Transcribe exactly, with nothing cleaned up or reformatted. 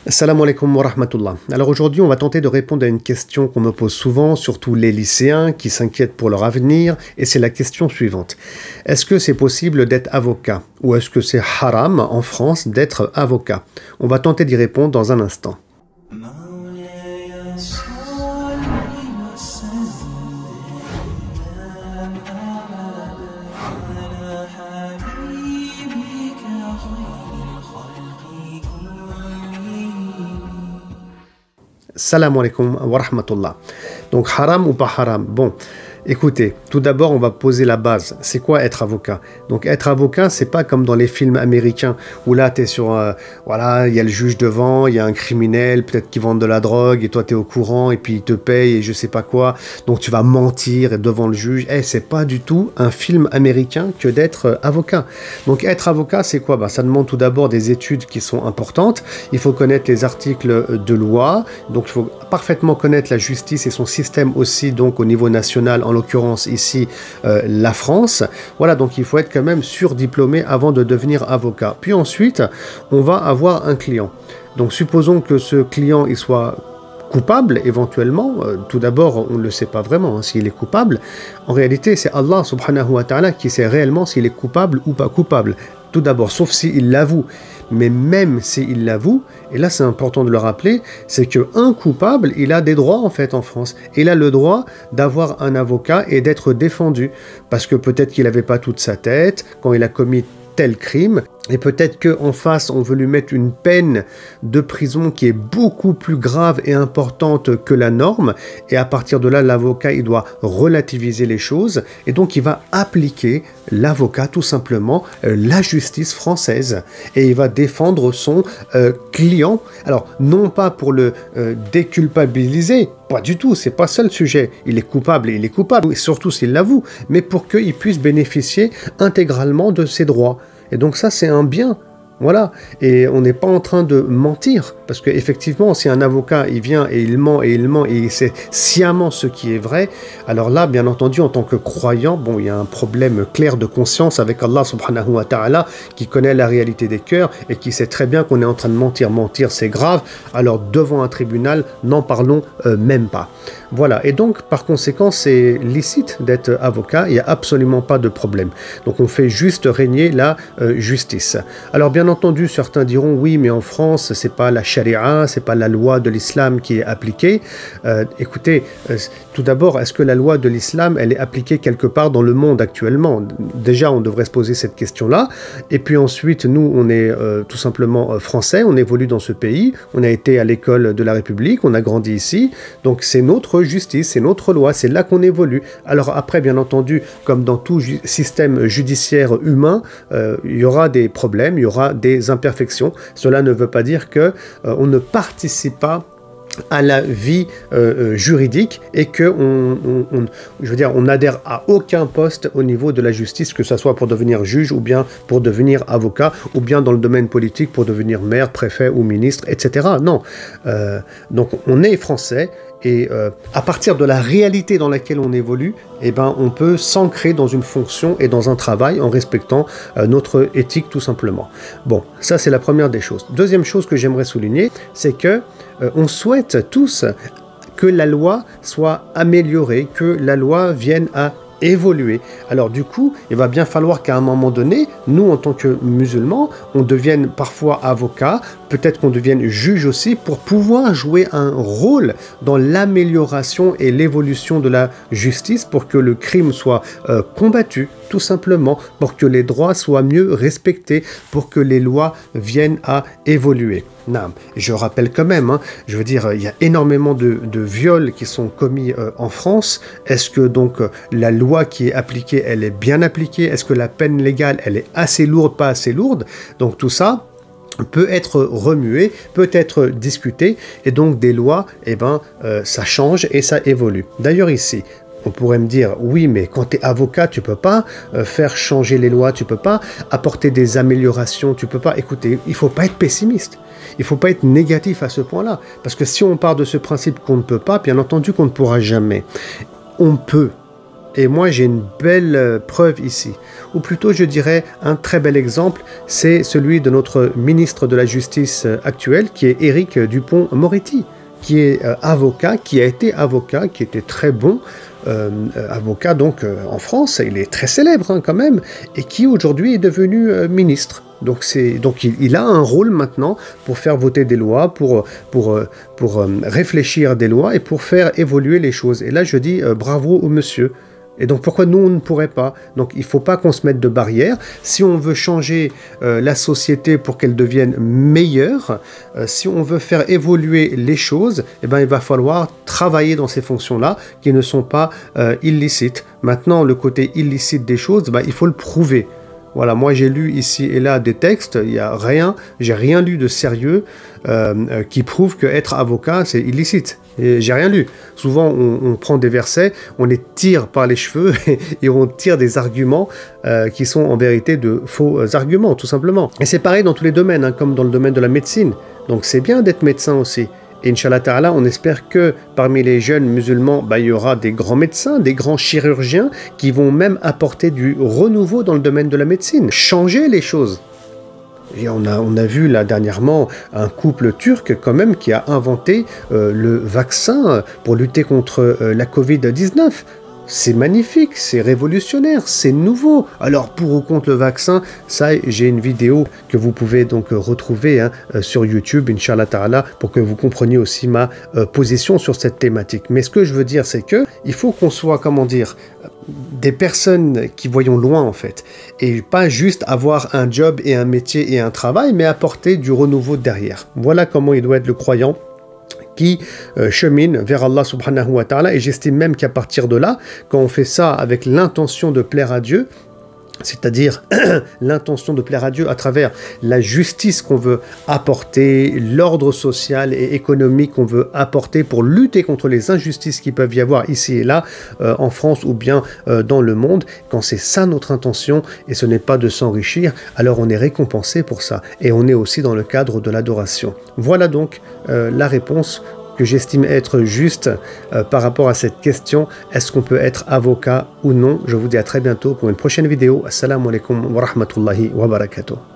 Salam alaikum wa rahmatullah. Alors aujourd'hui, on va tenter de répondre à une question qu'on me pose souvent, surtout les lycéens qui s'inquiètent pour leur avenir, et c'est la question suivante. Est-ce que c'est possible d'être avocat? Ou est-ce que c'est haram en France d'être avocat? On va tenter d'y répondre dans un instant. Salam alaikum wa rahmatullah. Donc haram ou pas haram? Bon, écoutez, tout d'abord on va poser la base. C'est quoi être avocat? Donc être avocat, c'est pas comme dans les films américains où là tu es sur, euh, voilà, il y a le juge devant, il y a un criminel, peut-être qui vend de la drogue et toi tu es au courant et puis il te paye et je sais pas quoi. Donc tu vas mentir devant le juge. Eh, c'est pas du tout un film américain que d'être euh, avocat. Donc être avocat, c'est quoi? Bah, ça demande tout d'abord des études qui sont importantes. Il faut connaître les articles de loi. Donc il faut parfaitement connaître la justice et son système aussi, donc au niveau national, en l'occurrence ici euh, la France. Voilà, donc il faut être quand même surdiplômé avant de devenir avocat. Puis ensuite, on va avoir un client. Donc supposons que ce client il soit coupable éventuellement. Euh, tout d'abord, on ne le sait pas vraiment hein, s'il est coupable. En réalité, c'est Allah subhanahu wa ta'ala qui sait réellement s'il est coupable ou pas coupable. Tout d'abord, sauf s'il l'avoue. Mais même s'il l'avoue, et là c'est important de le rappeler, c'est qu'un coupable, il a des droits en fait en France. Il a le droit d'avoir un avocat et d'être défendu. Parce que peut-être qu'il n'avait pas toute sa tête quand il a commis tel crime. Et peut-être qu'en face, on veut lui mettre une peine de prison qui est beaucoup plus grave et importante que la norme. Et à partir de là, l'avocat, il doit relativiser les choses. Et donc, il va appliquer, l'avocat, tout simplement, euh, la justice française. Et il va défendre son euh, client. Alors, non pas pour le euh, déculpabiliser, pas du tout, c'est pas ça le sujet. Il est coupable et il est coupable, et surtout s'il l'avoue, mais pour qu'il puisse bénéficier intégralement de ses droits. Et donc ça, c'est un bien. Voilà, et on n'est pas en train de mentir, parce qu'effectivement, si un avocat, il vient et il ment, et il ment, et il sait sciemment ce qui est vrai, alors là, bien entendu, en tant que croyant, bon, il y a un problème clair de conscience avec Allah subhanahu wa ta'ala, qui connaît la réalité des cœurs, et qui sait très bien qu'on est en train de mentir. Mentir, c'est grave, alors devant un tribunal, n'en parlons euh, même pas. Voilà, et donc, par conséquent, c'est licite d'être avocat, il n'y a absolument pas de problème. Donc, on fait juste régner la euh, justice. Alors, bien entendu, certains diront oui, mais en France, c'est pas la charia, c'est pas la loi de l'islam qui est appliquée. Euh, écoutez, euh, tout d'abord, est-ce que la loi de l'islam, elle est appliquée quelque part dans le monde actuellement? Déjà, on devrait se poser cette question-là. Et puis ensuite, nous, on est euh, tout simplement euh, français, on évolue dans ce pays, on a été à l'école de la République, on a grandi ici, donc c'est notre justice, c'est notre loi, c'est là qu'on évolue. Alors après, bien entendu, comme dans tout ju système judiciaire humain, euh, il y aura des problèmes, il y aura des imperfections. Cela ne veut pas dire que euh, on ne participe pas à la vie euh, juridique et que on, on, on, je veux dire, on n'adhère à aucun poste au niveau de la justice, que ce soit pour devenir juge ou bien pour devenir avocat ou bien dans le domaine politique pour devenir maire, préfet ou ministre, et cetera. Non. Euh, donc on est français. Et euh, à partir de la réalité dans laquelle on évolue, eh ben, on peut s'ancrer dans une fonction et dans un travail en respectant euh, notre éthique tout simplement. Bon, ça c'est la première des choses. Deuxième chose que j'aimerais souligner, c'est que euh, on souhaite tous que la loi soit améliorée, que la loi vienne à évoluer. Alors du coup, il va bien falloir qu'à un moment donné, nous en tant que musulmans, on devienne parfois avocat, peut-être qu'on devienne juge aussi, pour pouvoir jouer un rôle dans l'amélioration et l'évolution de la justice, pour que le crime soit euh, combattu, tout simplement, pour que les droits soient mieux respectés, pour que les lois viennent à évoluer. Non, je rappelle quand même, hein, je veux dire, il y a énormément de, de viols qui sont commis euh, en France. Est-ce que donc euh, la loi qui est appliquée, elle est bien appliquée? Est-ce que la peine légale, elle est assez lourde, pas assez lourde? Donc tout ça peut être remué, peut être discuté, et donc des lois, eh ben, euh, ça change et ça évolue. D'ailleurs ici, on pourrait me dire, oui, mais quand tu es avocat, tu peux pas euh, faire changer les lois, tu peux pas apporter des améliorations, tu peux pas... Écoutez, il faut pas être pessimiste. Il ne faut pas être négatif à ce point-là. Parce que si on part de ce principe qu'on ne peut pas, bien entendu qu'on ne pourra jamais. On peut. Et moi, j'ai une belle euh, preuve ici. Ou plutôt, je dirais, un très bel exemple, c'est celui de notre ministre de la Justice euh, actuel, qui est Éric Dupond-Moretti, qui est euh, avocat, qui a été avocat, qui était très bon, euh, euh, avocat donc euh, en France, il est très célèbre hein, quand même, et qui aujourd'hui est devenu euh, ministre. Donc, c'est, donc il, il a un rôle maintenant pour faire voter des lois, pour, pour, pour, pour euh, réfléchir des lois et pour faire évoluer les choses. Et là, je dis euh, bravo au monsieur. Et donc pourquoi nous on ne pourrait pas? Donc il ne faut pas qu'on se mette de barrières. Si on veut changer euh, la société pour qu'elle devienne meilleure, euh, si on veut faire évoluer les choses, eh ben, il va falloir travailler dans ces fonctions-là qui ne sont pas euh, illicites. Maintenant, le côté illicite des choses, ben, il faut le prouver. Voilà, moi j'ai lu ici et là des textes, il n'y a rien, j'ai rien lu de sérieux euh, euh, qui prouve que être avocat c'est illicite. Et j'ai rien lu. Souvent on, on prend des versets, on les tire par les cheveux et, et on tire des arguments euh, qui sont en vérité de faux arguments, tout simplement. Et c'est pareil dans tous les domaines, hein, comme dans le domaine de la médecine. Donc c'est bien d'être médecin aussi. Et Inch'Allah Ta'ala, on espère que parmi les jeunes musulmans, bah, il y aura des grands médecins, des grands chirurgiens qui vont même apporter du renouveau dans le domaine de la médecine, changer les choses. Et on a, on a vu là dernièrement un couple turc quand même qui a inventé euh, le vaccin pour lutter contre euh, la covid dix-neuf. C'est magnifique, c'est révolutionnaire, c'est nouveau. Alors pour ou contre le vaccin, ça j'ai une vidéo que vous pouvez donc retrouver hein, sur YouTube, Inch'Allah Ta'ala, pour que vous compreniez aussi ma euh, position sur cette thématique. Mais ce que je veux dire, c'est que il faut qu'on soit, comment dire, des personnes qui voyons loin en fait, et pas juste avoir un job et un métier et un travail, mais apporter du renouveau derrière. Voilà comment il doit être le croyant qui euh, chemine vers Allah subhanahu wa ta'ala, et j'estime même qu'à partir de là, quand on fait ça avec l'intention de plaire à Dieu, c'est-à-dire l'intention de plaire à Dieu à travers la justice qu'on veut apporter, l'ordre social et économique qu'on veut apporter pour lutter contre les injustices qui peuvent y avoir ici et là, euh, en France ou bien euh, dans le monde, quand c'est ça notre intention et ce n'est pas de s'enrichir, alors on est récompensé pour ça. Et on est aussi dans le cadre de l'adoration. Voilà donc euh, la réponse que j'estime être juste euh, par rapport à cette question, est-ce qu'on peut être avocat ou non? Je vous dis à très bientôt pour une prochaine vidéo. Assalamu alaikum wa rahmatullahi wa barakatuh.